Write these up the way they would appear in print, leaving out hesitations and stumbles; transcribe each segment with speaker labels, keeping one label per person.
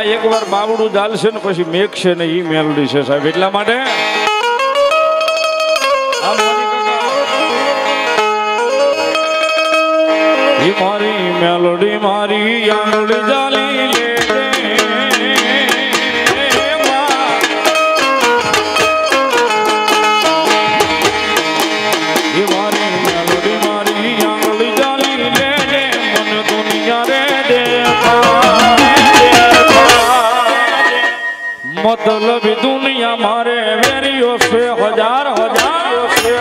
Speaker 1: એક વાર બાવડું ચાલશે ને પછી મેઘશે ને ઈ મેલોડી છે સાહેબ એટલા માટે મારી મેલોડી મારી આંગળી જાલી લે मतलब दुनिया मारे वेरियो से हजार हजार से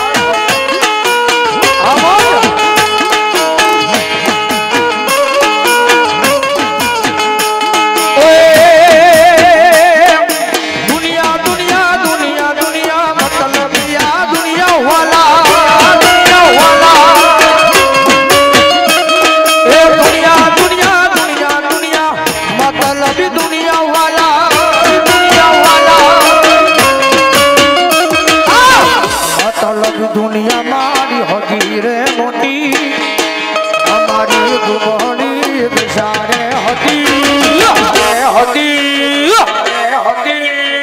Speaker 1: दुनिया दुनिया दुनिया दुनिया मतलब या दुनिया वाला दुनिया वाला दुनिया दुनिया दुनिया दुनिया मतलब दुनिया वाला दुनिया मारी होगी रे मोटी हमारी गुमड़ी बिचारे होती होती होती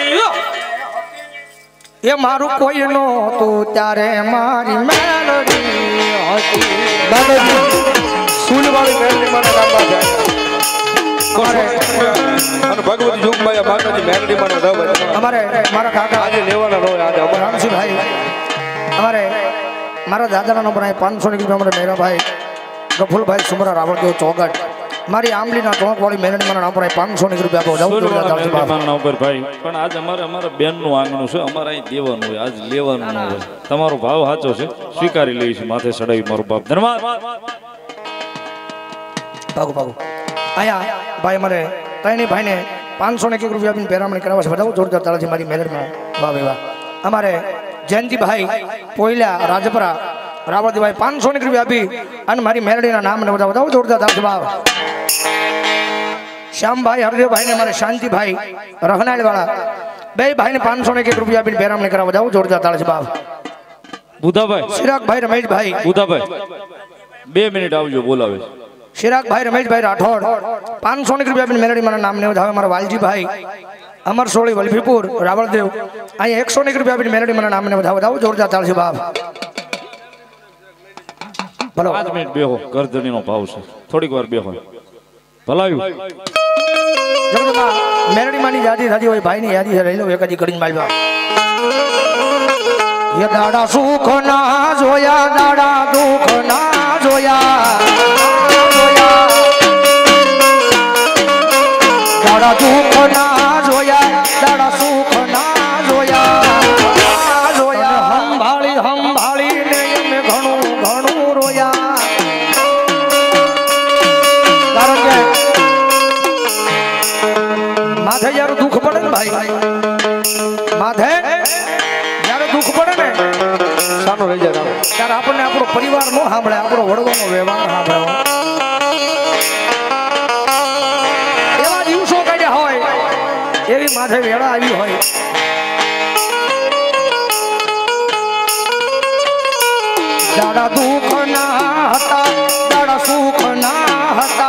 Speaker 1: ये मारू कोई नो तू त्यारे मारी मेलोडी होती दादाजी सुन वाली मेलोडी माने रामा जाए हमारे और भगवती जुग में माताजी मेलोडी माने दो हमारे मारा काका आज लेवाना रो आज रामसी भाई हमारे मारा दादा नंबर 500 की हमारे मेरा भाई गफुल भाई सुमरा रावण देव चौगट मारी आंबली ना टोक वाली मेहनत मारा नंबर 500 रुपया आपको जाऊ मारा नंबर भाई पण आज हमारे बेन નું આંગણું છે અમારે અહીં દેવાનું હોય આજ લેવાનું ન હોય તમારો ભાવ સાચો છે સ્વીકારી લઈ છે માથે ચડાવી મારો બાપ ધન્યવાદ ભાગો ભાગો આયા ભાઈ મારે તઈની ભાઈને 500 રૂપિયા આપીને પેરામણી કરાવવા છે બતાવો જોરદાર તાળાથી મારી મહેનત માં વાહ વાહ हमारे जयंती भाई पोइला राजपरा रावती भाई 500 रुपया अभी अन मारी मेलडी ना नाम ने बताओ जोरदार ताली बाब श्याम भाई हरदेव भाई ने हमारे शांति भाई रहनाल वाला बे भाई ने 500 रुपया अभी बेराम ने करा बताओ जोरदार ताली बाब बुधा भाई चिराग भाई रमेश भाई बुधा भाई 2 मिनिट आवजो बोलावे चिराग भाई रमेश भाई राठौड़ 500 रुपया अभी मेलडी मारा नाम ने बताओ हमारा वालजी भाई अमर सोली वल्लभीपुर रावणदेव आई 101 रुपया अपनी मेलोडी मना नाम ने बताओ जोरदार ताल से बाप भलो 5 मिनिट बेहो गर्दनी नो भाव છે થોડીક વાર બેહો ભલાયું જગદમાં મેલોડી માની યાદી થાતી હોય ભાઈ ની યાદી છે લઈ લો એકાજી કરીને માલવા ये दाड़ा सुख ना जोया दाड़ा दुख ना जोया दाड़ा दुख ना जोया दाड़ा सुख ना जोया जोया हम भाली ने में घणू घणू रोया कारण के माथे यार दुख पड़े ने भाई माथे यार दुख पड़े ने सानो रही जाए यार आपने आपरो परिवार नो सांभळे आपरो वडવાનો व्यवहार सांभळो एवा दिवसो काढ्या होय एवी माथे वेळा આવી હોય દાડા દુખ ના હતા દાડા સુખ ના હતા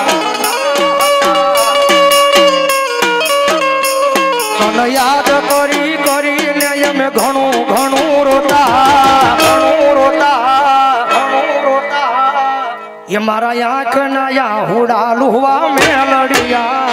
Speaker 1: તને યાદ કરી કરીને અમે ઘણું ઘણું રોતા ये मारा आँख नया हुड़ा लुहवा मेलड़िया